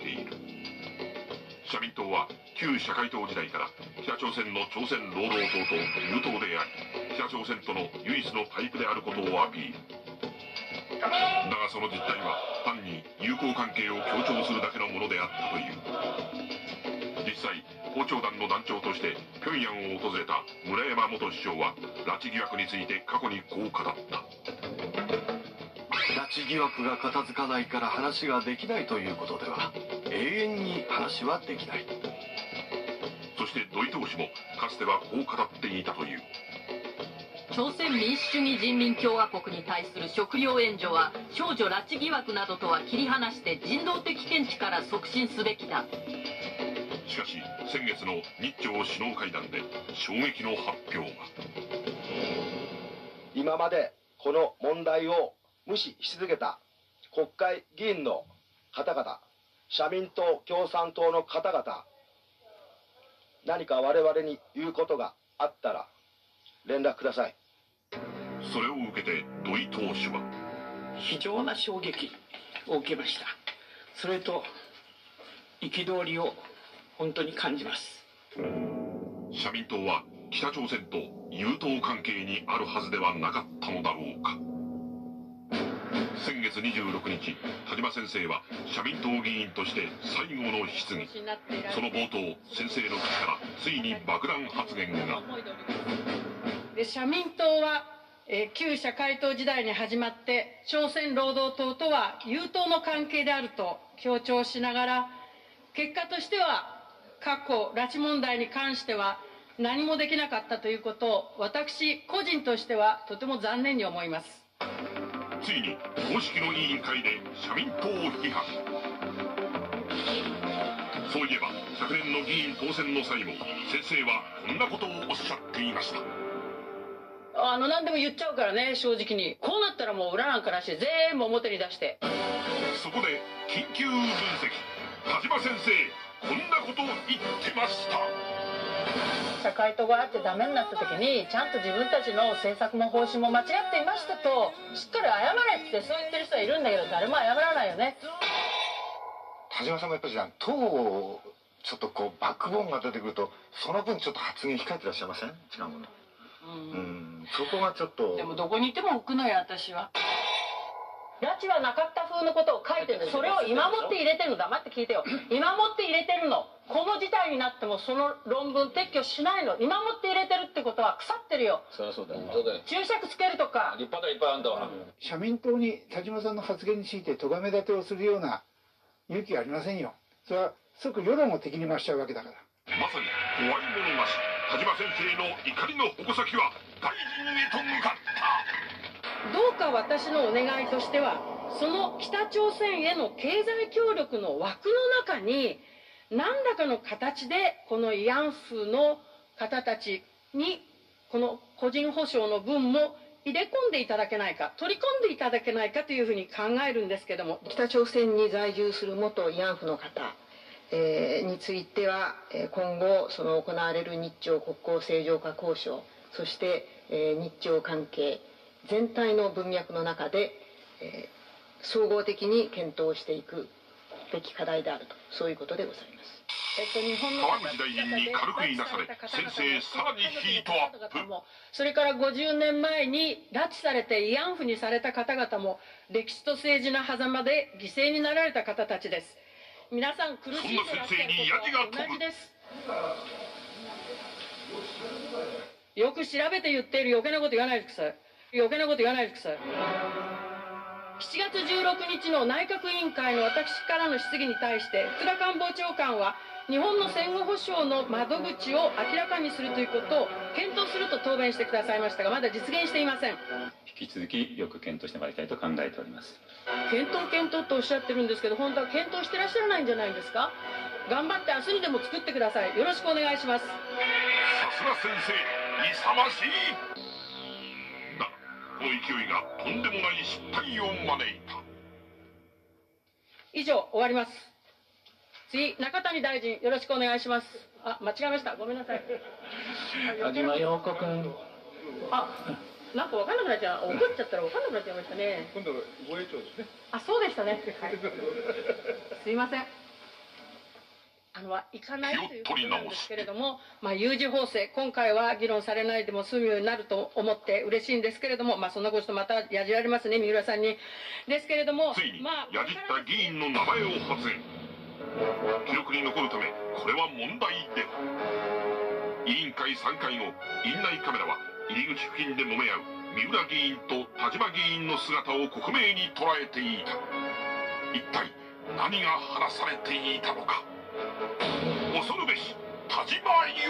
ている。社民党は旧社会党時代から北朝鮮の朝鮮労働党と友党であり、北朝鮮との唯一のパイプであることをアピール。だがその実態は単に友好関係を強調するだけのものであったという。実際訪朝団の団長として平壌を訪れた村山元首相は拉致疑惑について過去にこう語った。 拉致疑惑が片付かないから話ができないということでは永遠に話はできない。 そして土井党首もかつてはこう語っていたという。 朝鮮民主主義人民共和国に対する食料援助は少女拉致疑惑などとは切り離して人道的見地から促進すべきだ。 しかし先月の日朝首脳会談で衝撃の発表が。 今までこの問題を無視し続けた国会議員の方々、社民党共産党の方々、何か我々に言うことがあったら連絡ください。 それを受けて土井党首は非常な衝撃を受けました。それと憤りを本当に感じます。 社民党は北朝鮮と友好関係にあるはずではなかったのだろうか。先月26日、田島先生は社民党議員として最後の質疑。その冒頭、先生の口からついに爆弾発言が。 社民党は、旧社会党時代に始まって朝鮮労働党とは友党の関係であると強調しながら、結果としては過去拉致問題に関しては何もできなかったということを私個人としてはとても残念に思います。 ついに公式の委員会で社民党を批判。そういえば昨年の議員当選の際も先生はこんなことをおっしゃっていました。 何でも言っちゃうからね、正直に。こうなったらもう裏なんかなしで全部表に出して。 そこで緊急分析。田島先生こんなことを言ってました。 社会党があってダメになった時にちゃんと自分たちの政策も方針も間違っていましたとしっかり謝れってそう言ってる人はいるんだけど、誰も謝らないよね。 田島さんもやっぱり党をちょっとこうバックボーンが出てくるとその分ちょっと発言控えてらっしゃいません？違うもの。そこがちょっと。 でもどこにいても置くのよ私は。拉致はなかった風のことを書いてるんです。それを今もって入れてるの。黙って聞いてよ。今もって入れてるの。この事態になってもその論文撤去しないの。今もって入れてるってことは腐ってるよ。 そりゃそうだよ。 注釈つけるとか。 立派だいっぱいあんだわ。 社民党に田島さんの発言について咎め立てをするような勇気はありませんよ。それは即世論を敵に回しちゃうわけだから。 まさに怖いものなし。田島先生の怒りの矛先は大臣へと向かった。 どうか私のお願いとしては、その北朝鮮への経済協力の枠の中に何らかの形でこの慰安婦の方たちにこの個人保障の分も入れ込んでいただけないか、取り込んでいただけないかというふうに考えるんですけども、北朝鮮に在住する元慰安婦の方については今後その行われる日朝国交正常化交渉、そして日朝関係全体の文脈の中で総合的に検討していくべき課題であると、そういうことでございます。 川口大臣に軽く言いなされ、先生さらにヒートアップ。 それから50年前に拉致されて慰安婦にされた方々も歴史と政治の狭間で犠牲になられた方たちです。皆さん苦しんでらっしゃることは同じです。よく調べて言っている。余計なこと言わないでください。余計なこと言わないでください。7月16日の内閣委員会の私からの質疑に対して福田官房長官は日本の戦後保障の窓口を明らかにするということを検討すると答弁してくださいましたが、まだ実現していません。 引き続きよく検討してまいりたいと考えております。 検討とおっしゃってるんですけど、本当は検討してらっしゃらないんじゃないんですか。頑張って明日にでも作ってください。よろしくお願いします。 さすが先生、勇ましい。だがこの勢いがとんでもない失態を招いた。 以上終わります。次、中谷大臣よろしくお願いします。間違えました。ごめんなさい。 田島陽子君。 なんか分かんなくなっちゃう。怒っちゃったら分かんなくなっちゃいましたね。 今度防衛庁ですね。 そうでしたね。はい、すいません。 いかないということなんですけれども、有事法制、今回は議論されないでも済むようになると思って嬉しいんですけれども、そんなことまたやじられますね、三浦さんに。ですけれども、 ついにやじった議員の名前を発言。記録に残るため、これは問題では。委員会3回後、院内カメラは入り口付近で揉め合う三浦議員と田島議員の姿を克明に捉えていた。一体何が話されていたのか。恐るべし田島陽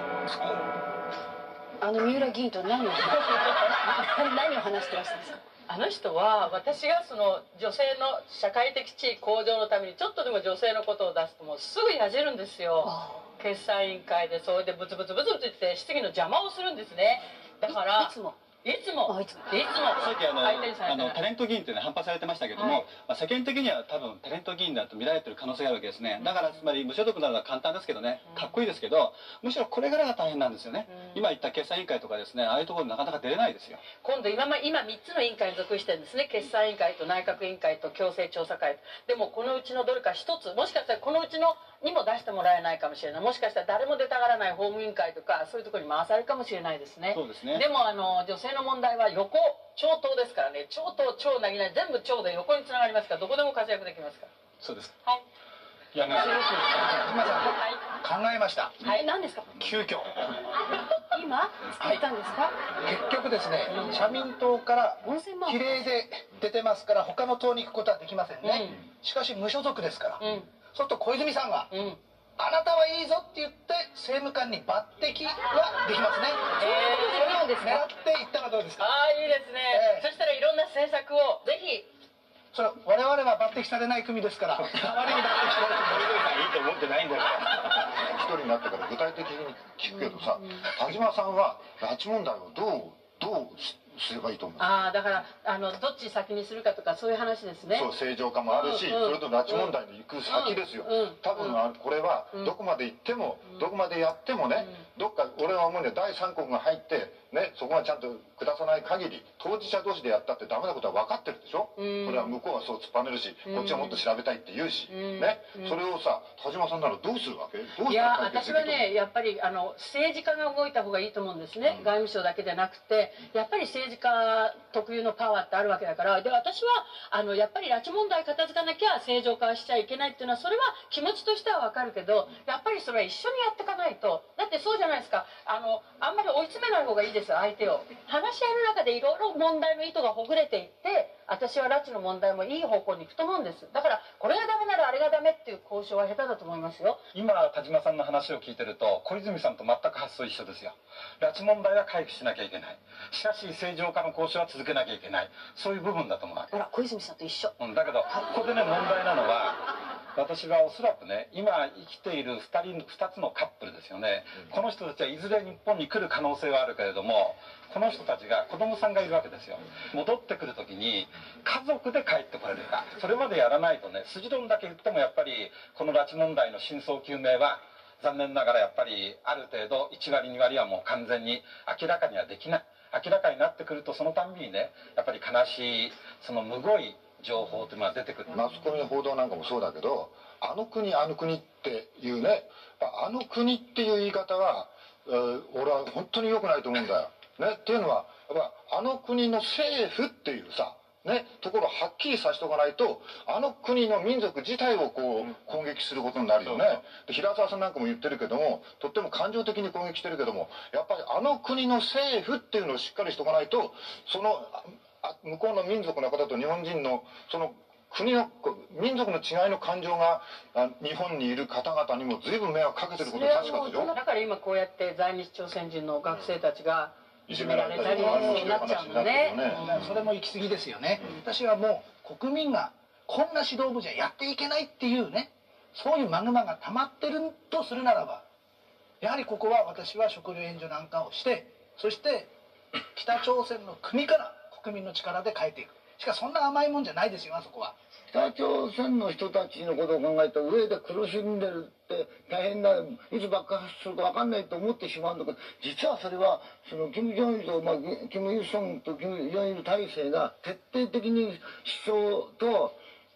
子。 三浦議員と何を話してらっしゃるんですか。 あの人は、私がその女性の社会的地位向上のためにちょっとでも女性のことを出すともうすぐやじるんですよ。決算委員会でそれでブツブツブツブツ言って質疑の邪魔をするんですね。だからいつもさっきタレント議員というのは反発されてましたけども、世間的には多分タレント議員だと見られてる可能性があるわけですね。だからつまり無所属なのは簡単ですけどね、かっこいいですけど、むしろこれからが大変なんですよね。今言った決算委員会とかですね、ああいうところになかなか出れないですよ。 今度今3つの委員会に属してるんですね。決算委員会と内閣委員会と強制調査会。でもこのうちのどれか1つ、もしかしたらこのうちのにも出してもらえないかもしれない。もしかしたら誰も出たがらない法務委員会とかそういうところに回されるかもしれないですね。 そうですね。 でも女性の問題は横長頭ですからね。長頭長なぎなり全部長で横につながりますから、どこでも活躍できますから。 そうです。 はい。 いやね、 考えました。 はい。何ですか。 急遽。 今作ったんですか。 結局ですね、社民党から比例で出てますから他の党に行くことはできませんね。しかし無所属ですから。そうすると小泉さんが、あなたはいいぞって言って政務官に抜擢はできますね。それを狙っていったらどうですか。 いいですね。そしたらいろんな政策をぜひ。 それ我々は抜擢されない組ですから、代わりに抜擢されるいいと思ってないんだよ。一人になってから具体的に聞くけどさ、田島さんは拉致問題をどうすればいいと思う。 だからどっち先にするかとかそういう話ですね。 そう、正常化もあるし、それと拉致問題に行く先ですよ。多分これはどこまで行ってもどこまでやってもね、どっか俺は思うんで第三国が入ってね、そこがちゃんと下さない限り当事者同士でやったってダメなことは分かってるでしょ。これは向こうはそう突っぱねるし、こっちはもっと調べたいって言うしね。それをさ、田島さんならどうするわけ。 いや私はね、やっぱり政治家が動いた方がいいと思うんですね。外務省だけじゃなくて、やっぱり政治家特有のパワーってあるわけだから。で私はやっぱり拉致問題片付かなきゃ正常化しちゃいけないっていうのは、それは気持ちとしては分かるけど、やっぱりそれは一緒にやっていかないと。だってそうじゃないですか。あんまり追い詰めない方がいいですよ、相手を。話し合いの中でいろいろ問題の糸がほぐれていって、私は拉致の問題もいい方向に行くと思うんです。だからこれがダメならあれがダメっていう交渉は下手だと思いますよ。 今田島さんの話を聞いてると小泉さんと全く発想一緒ですよ。拉致問題は回避しなきゃいけない。しかし正常化の交渉は続けなきゃいけない。そういう部分だと思うわけ。 小泉さんと一緒。 だけどここでね、問題なのは、私はおそらくね、今生きている2つのカップルですよね。この人たちはいずれ日本に来る可能性はあるけれども、この人たちが子供さんがいるわけですよ。戻ってくる時に家族で帰ってこれるか。それまでやらないとね、筋論だけ言ってもやっぱりこの拉致問題の真相究明は残念ながらやっぱりある程度1割2割はもう完全に明らかにはできない。明らかになってくるとそのたんびにね、やっぱり悲しいそのむごい情報というのが出てくる。 マスコミの報道なんかもそうだけど、あの国っていうね、あの国っていう言い方は俺は本当に良くないと思うんだよ。ね、っていうのはやっぱあの国の政府っていうさ、ね、ところをはっきりさせておかないと、あの国の民族自体をこう攻撃することになるよね。で平沢さんなんかも言ってるけども、とっても感情的に攻撃してるけども、やっぱりあの国の政府っていうのをしっかりしておかないと、その向こうの民族の方と日本人のその国の民族の違いの感情が日本にいる方々にも随分迷惑かけてることは確かでしょ。 だから今こうやって在日朝鮮人の学生たちがいじめられたりになっちゃうのね。 それも行き過ぎですよね。私はもう国民がこんな指導部じゃやっていけないっていうね、そういうマグマが溜まってるとするならば、やはりここは私は食料援助なんかをして、そして北朝鮮の国から国民の力で変えていく。しかしそんな甘いもんじゃないですよ、あそこは。 北朝鮮の人たちのことを考えたら上で苦しんでるって大変だ、いつ爆発するか分かんないと思ってしまうんだけど、実はそれはその金正日と、キム・イルソンとキム・ジョンイル体制が徹底的に思想と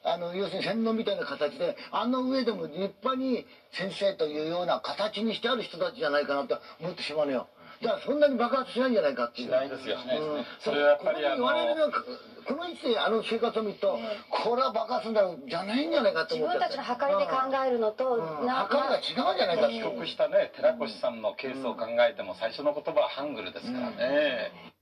要するに洗脳みたいな形で上でも立派に先生というような形にしてある人たちじゃないかなと思ってしまうのよ。だからそんなに爆発しないんじゃないかっていう。 しないですよ。それはやっぱり言われるのはこの位置で生活を見ると、これは爆発するんだろうじゃないんじゃないかと思っちゃって。 自分たちの計りで考えるのと、 計りが違うんじゃないかって。 帰国したね寺越さんのケースを考えても最初の言葉はハングルですからね。